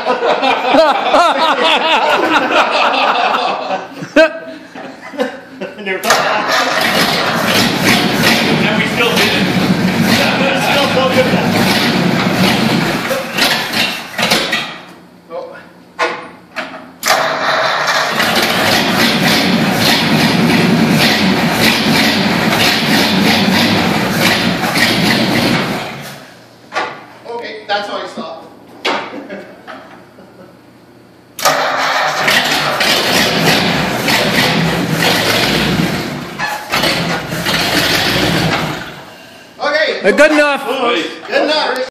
Never thought that. And we still did it. Still so good at that. Okay, that's how I stop. Good enough. Good enough.